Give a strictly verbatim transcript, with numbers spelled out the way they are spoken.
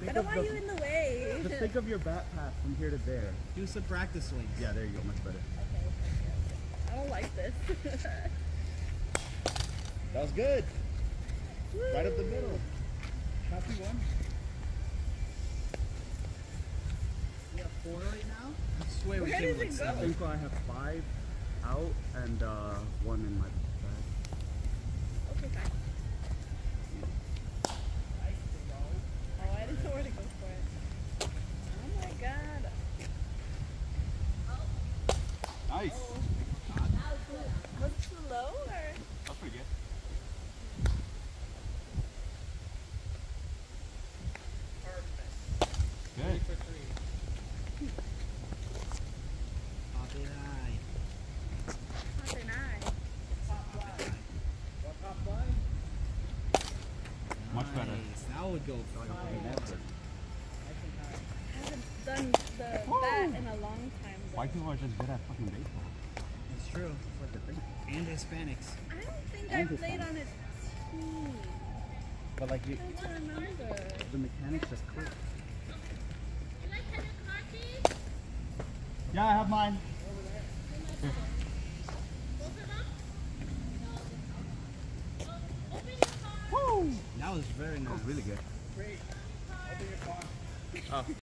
I don't want the, you in the way. Just think of your bat path from here to there. Do some practice swings. Yeah, there you go, much better. Okay, okay, okay. I don't like this. That was good. Woo. Right up the middle. Copy one. You have four right now? I swear we Where came does with it like go? I seven. think I have five out and uh, one in my bag. Okay, fine. Oh, I didn't know where to go for it. Oh my god. Nice. Oh. Was it too low or? That's pretty good. Good. For three. Pop it high. Not an eye. Much better. Nice. That would go far. I haven't done the bat in a long time. Though. White people are just good at fucking baseball. It's true. That's what they think. And Hispanics. I don't think And I this played one. on a team. But like you, I don't remember. the mechanics just click. Yeah, I have mine. Woo! That was very nice. That was really good. Great. Oh.